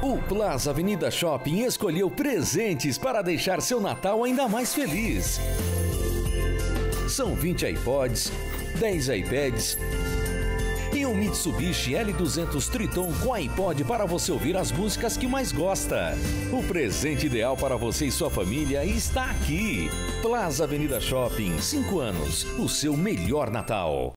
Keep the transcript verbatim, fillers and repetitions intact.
O Plaza Avenida Shopping escolheu presentes para deixar seu Natal ainda mais feliz. São vinte iPods, dez iPads e um Mitsubishi L duzentos Triton com iPod para você ouvir as músicas que mais gosta. O presente ideal para você e sua família está aqui. Plaza Avenida Shopping, cinco anos, o seu melhor Natal.